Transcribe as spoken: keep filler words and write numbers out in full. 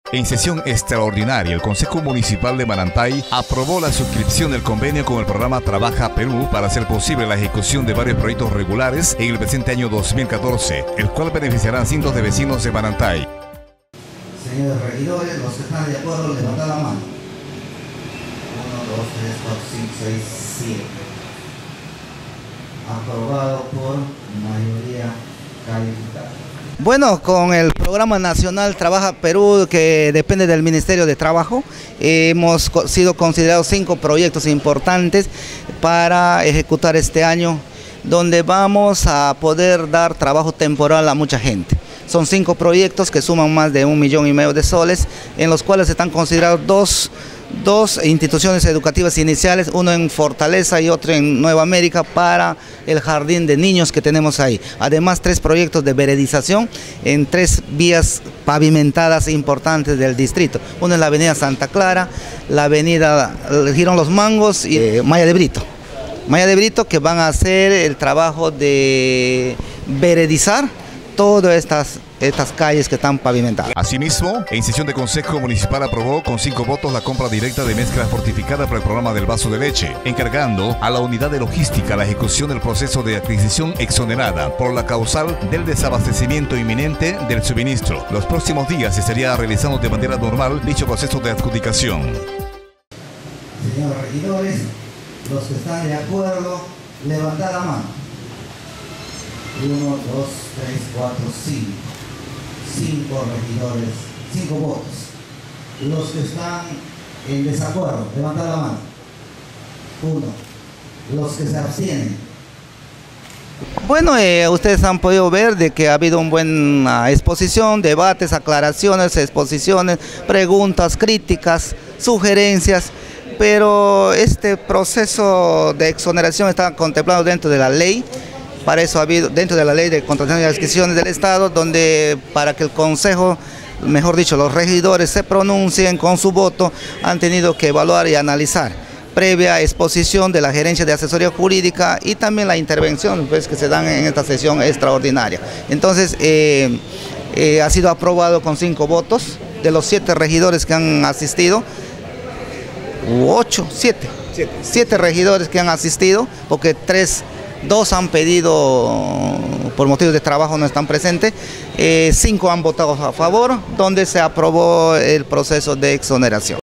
En sesión extraordinaria, el Consejo Municipal de Manantay aprobó la suscripción del convenio con el programa Trabaja Perú para hacer posible la ejecución de varios proyectos regulares en el presente año dos mil catorce, el cual beneficiará a cientos de vecinos de Manantay. Señores regidores, los que están de acuerdo, levantar la mano. uno, dos, tres, cuatro, cinco, seis, siete. Aprobado por mayoría calificada. Bueno, con el Programa Nacional Trabaja Perú, que depende del Ministerio de Trabajo, eh, hemos sido considerados cinco proyectos importantes para ejecutar este año, donde vamos a poder dar trabajo temporal a mucha gente. Son cinco proyectos que suman más de un millón y medio de soles, en los cuales están considerados dos, dos instituciones educativas iniciales, uno en Fortaleza y otro en Nueva América, para el jardín de niños que tenemos ahí. Además, tres proyectos de veredización en tres vías pavimentadas importantes del distrito. Uno es la avenida Santa Clara, la avenida Girón Los Mangos y eh, Maya de Brito. Maya de Brito, que van a hacer el trabajo de veredizar todas estas, estas calles que están pavimentadas. Asimismo, en sesión de Consejo Municipal aprobó con cinco votos la compra directa de mezclas fortificadas para el programa del vaso de leche, encargando a la unidad de logística la ejecución del proceso de adquisición exonerada por la causal del desabastecimiento inminente del suministro. Los próximos días se estaría realizando de manera normal dicho proceso de adjudicación. Señores regidores, los que están de acuerdo, levantar la mano. uno, dos, tres, cuatro, cinco. cinco regidores, cinco votos. Los que están en desacuerdo, levantar la mano. uno. Los que se abstienen. Bueno, eh, ustedes han podido ver de que ha habido una buena exposición, debates, aclaraciones, exposiciones, preguntas, críticas, sugerencias, pero este proceso de exoneración está contemplado dentro de la ley. Para eso ha habido, dentro de la ley de contratación y adquisiciones del Estado, donde para que el Consejo, mejor dicho, los regidores se pronuncien con su voto, han tenido que evaluar y analizar, previa exposición de la gerencia de asesoría jurídica y también la intervención pues, que se dan en esta sesión extraordinaria. Entonces, eh, eh, ha sido aprobado con cinco votos de los siete regidores que han asistido, u ocho, siete, siete, siete regidores que han asistido, porque tres... Dos han pedido, por motivos de trabajo no están presentes, eh, cinco han votado a favor, donde se aprobó el proceso de exoneración.